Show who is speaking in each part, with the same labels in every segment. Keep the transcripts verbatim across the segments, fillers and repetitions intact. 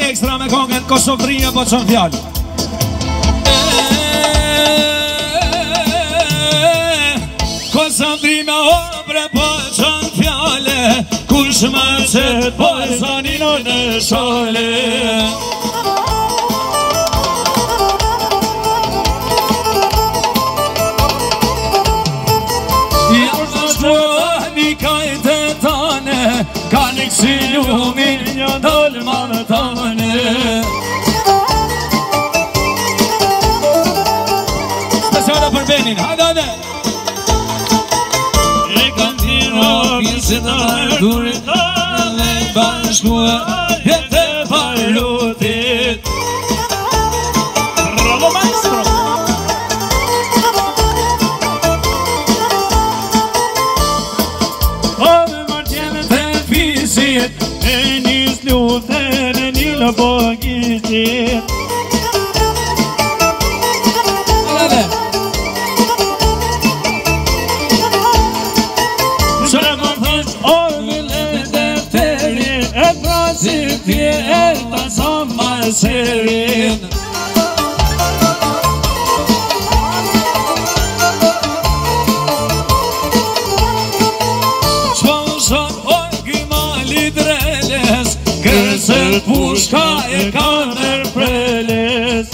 Speaker 1: ekstra me kongën Kosovria po qënë fjallë. Kosovri me obre po qënë fjallë, kush më qëtë po zanino në shale. Ka një kësi lumin një dolma në tane. Speciala për Benin, hajde hajde. E kam tira pjesët në durit dhe bashkua vjetë palutit. Bravo maestro. E njës luftën e një në bëgjishtit. Qërë më thësh o vile dhe teri, e prasi tje e ta sa ma serin. Kërësër pushka e ka nër preles.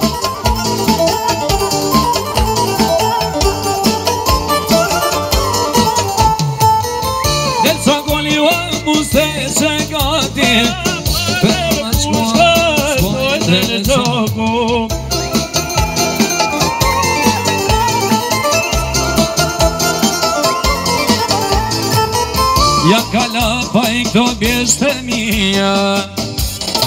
Speaker 1: Del sa goli o muste që gati, për ma qka s'poj të në gjoku. Ja kala pa i këto bjeshtë mija,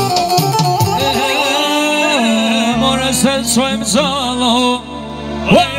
Speaker 1: more se të shojmë zalo.